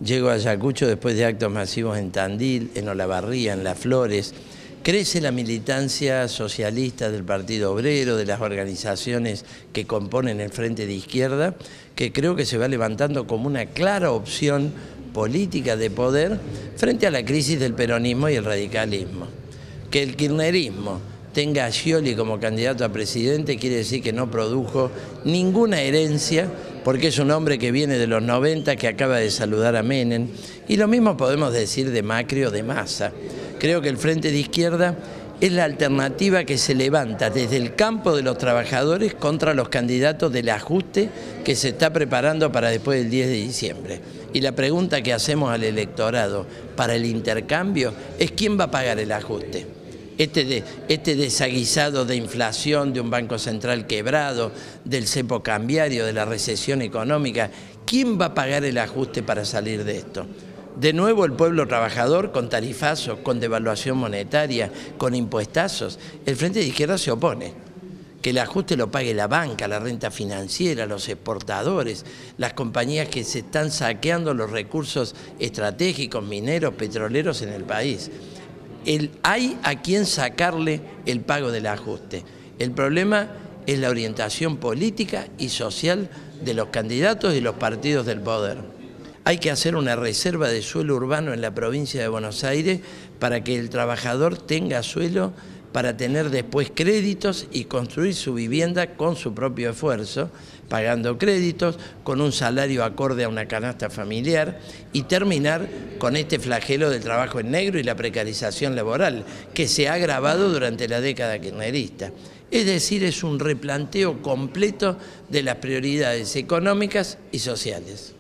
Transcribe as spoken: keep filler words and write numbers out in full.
Llego a Ayacucho después de actos masivos en Tandil, en Olavarría, en Las Flores. Crece la militancia socialista del Partido Obrero, de las organizaciones que componen el Frente de Izquierda, que creo que se va levantando como una clara opción política de poder frente a la crisis del peronismo y el radicalismo. Que el kirchnerismo tenga a Scioli como candidato a presidente quiere decir que no produjo ninguna herencia, porque es un hombre que viene de los noventa, que acaba de saludar a Menem, y lo mismo podemos decir de Macri o de Massa. Creo que el Frente de Izquierda es la alternativa que se levanta desde el campo de los trabajadores contra los candidatos del ajuste que se está preparando para después del diez de diciembre. Y la pregunta que hacemos al electorado para el intercambio es ¿quién va a pagar el ajuste? Este, de, este desaguisado de inflación, de un banco central quebrado, del cepo cambiario, de la recesión económica, ¿quién va a pagar el ajuste para salir de esto? De nuevo el pueblo trabajador con tarifazos, con devaluación monetaria, con impuestazos. El Frente de Izquierda se opone. Que el ajuste lo pague la banca, la renta financiera, los exportadores, las compañías que se están saqueando los recursos estratégicos, mineros, petroleros en el país. El, hay a quien sacarle el pago del ajuste. El problema es la orientación política y social de los candidatos y los partidos del poder. Hay que hacer una reserva de suelo urbano en la provincia de Buenos Aires para que el trabajador tenga suelo para tener después créditos y construir su vivienda con su propio esfuerzo, pagando créditos, con un salario acorde a una canasta familiar y terminar con este flagelo del trabajo en negro y la precarización laboral que se ha agravado durante la década kirchnerista. Es decir, es un replanteo completo de las prioridades económicas y sociales.